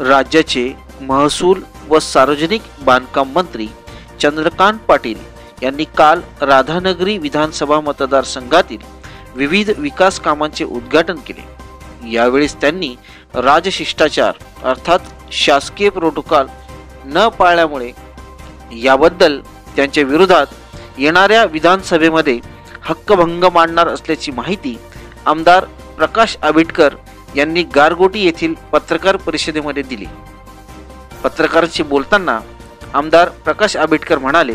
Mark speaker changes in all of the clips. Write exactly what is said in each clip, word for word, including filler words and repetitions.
Speaker 1: राज्याचे महसूल व सार्वजनिक बांधकाम मंत्री चंद्रकांत पाटील यांनी काल राधानगरी विधानसभा मतदारसंघातील विविध विकास कामांचे उद्घाटन केले। यावेळी त्यांनी राजशिष्टाचार अर्थात शासकीय प्रोटोकॉल न पाळल्यामुळे याबद्दल त्यांच्या विरोधात येणाऱ्या विधानसभेमध्ये हक्कभंग मांडणार असल्याची माहिती आमदार प्रकाश आंबेडकर यांनी गारगोटी येथील पत्रकार परिषदेमध्ये दिली। पत्रकारांशी बोलताना आमदार प्रकाश आंबेडकर म्हणाले,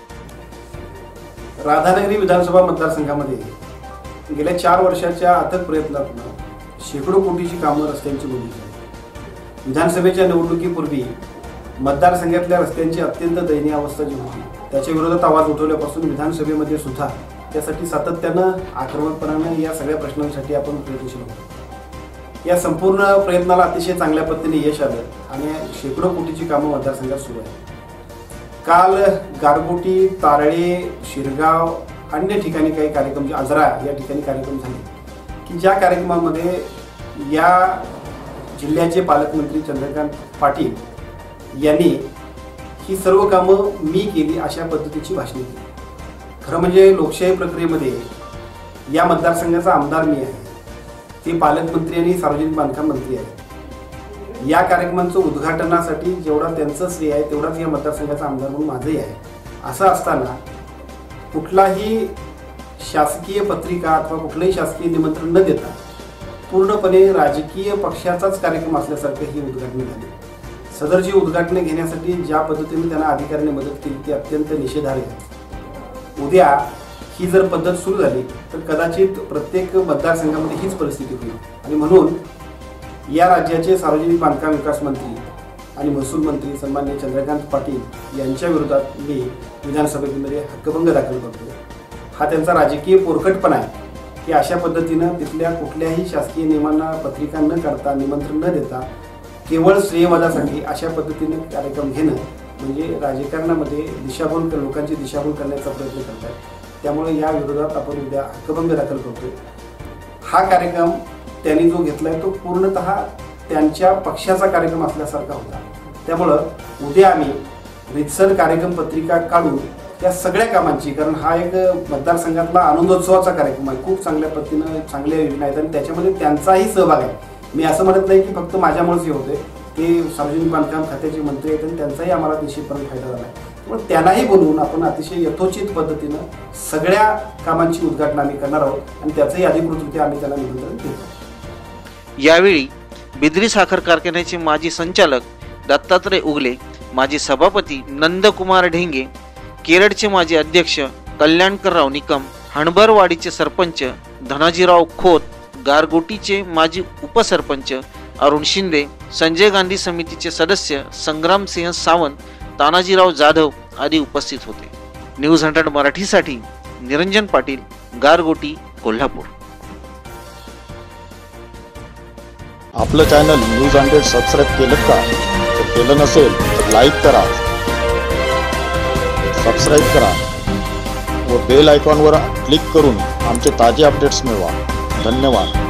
Speaker 2: राधानगरी विधानसभा मतदारसंघामध्ये गेल्या चार वर्षाच्या अथक प्रयत्नातून शेकडो कोटीची कामं रस्त्यांची मोडली आहेत। विधानसभेच्या निवडणुकीपूर्वी मतदारसंघातल्या रस्त्यांची अत्यंत दयनीय अवस्था जी होती त्याच्या विरोधात आवाज उठवल्यापासून विधानसभेमध्ये सुद्धा त्यासाठी सातत्यानं आक्रमकपणाने या सगळ्या प्रश्नांसाठी आपण प्रयत्नशील होतो। या संपूर्ण प्रयत्नाला अतिशय चांगल्या पद्धतीने यश आलं आणि शेकडो कोटीची कामं मतदारसंघात सुरू आहेत। काल गारगोटी, तारळे, शिरगाव, अन्य ठिकाणी काही कार्यक्रम, आजरा या ठिकाणी कार्यक्रम झाले की ज्या कार्यक्रमामध्ये या जिल्ह्याचे पालकमंत्री चंद्रकांत पाटील यांनी ही सर्व कामं मी केली अशा पद्धतीची भाषणे केली। खरं म्हणजे लोकशाही प्रक्रियेमध्ये या मतदारसंघाचा आमदार मी आहे, ते पालकमंत्री आणि सार्वजनिक बांधकाम मंत्री आहेत। या कार्यक्रमांचं उद्घाटनासाठी जेवढा त्यांचं श्रेय आहे तेवढाच या मतदारसंघाचा आमदार म्हणून माझंही आहे। असं असताना कुठलाही शासकीय पत्रिका अथवा कुठलंही शासकीय निमंत्रण न देता पूर्णपणे राजकीय पक्षाचाच कार्यक्रम असल्यासारखं ही उद्घाटने झाली। सदरची उद्घाटने घेण्यासाठी ज्या पद्धतीने त्यांना अधिकाऱ्यांनी मदत केली ती अत्यंत निषेधार्ह आहे। उद्या ही जर पद्धत सुरू झाली तर कदाचित प्रत्येक मतदारसंघामध्ये हीच परिस्थिती होईल आणि म्हणून या राज्याचे सार्वजनिक बांधकाम विकास मंत्री आणि महसूल मंत्री सन्माननीय चंद्रकांत पाटील यांच्या विरोधात मी विधानसभेमध्ये हक्कभंग दाखल करतो। हा त्यांचा राजकीय पोरकटपणा आहे की अशा पद्धतीनं तिथल्या कुठल्याही शासकीय नियमांना पत्रिका न करता, निमंत्रण न देता केवळ श्रेयवादासाठी अशा पद्धतीने कार्यक्रम घेणं म्हणजे राजकारणामध्ये दिशाभूल लोकांची दिशाभूल करण्याचा प्रयत्न करतात। त्यामुळे या विरोधात आपण उद्या हक्कभंग दाखल करतो। हा कार्यक्रम त्यांनी जो घेतलाय तो पूर्णतः त्यांच्या पक्षाचा कार्यक्रम असल्यासारखा होता। त्यामुळं उद्या आम्ही रितसर कार्यक्रम पत्रिका काढून या सगळ्या कामांची, कारण हा एक मतदारसंघातला आनंदोत्सवाचा कार्यक्रम आहे, खूप चांगल्या पद्धतीनं चांगल्या योजना आहेत आणि त्याच्यामध्ये त्यांचाही सहभाग आहे। मी असं म्हणत नाही की फक्त माझ्यामुळेच हे होते, ते सार्वजनिक बांधकाम खात्याचे मंत्री आहेत आणि त्यांचाही आम्हाला निश्चितपणे फायदा झाला आहे। पण त्यांनाही बोलवून आपण अतिशय यथोचित पद्धतीनं सगळ्या कामांची उद्घाटन आम्ही करणार आहोत आणि त्याचंही अधिकृतरित्या आम्ही त्यांना निमंत्रण देतो।
Speaker 1: यावेळी बिद्री साखर कारखान्याचे माजी संचालक दत्तात्रय उगले, माजी सभापती नंदकुमार ढेंगे, केरळचे माजी अध्यक्ष कल्याणकरराव निकम, हणबरवाडीचे सरपंच धनाजीराव खोत, गारगोटीचे माजी उपसरपंच अरुण शिंदे, संजय गांधी समितीचे सदस्य संग्रामसिंह सावंत, तानाजीराव जाधव आदी उपस्थित होते। न्यूज हंड्रेड मराठीसाठी निरंजन पाटील, गारगोटी, कोल्हापूर।
Speaker 3: आपलं चॅनल न्यूज हंड्रेड सबस्क्राईब केलं का? जर केलं नसेल तर लाईक करा, सबस्क्राईब करा व बेल आयकॉनवर क्लिक करून आमचे ताजे अपडेट्स मिळवा। धन्यवाद।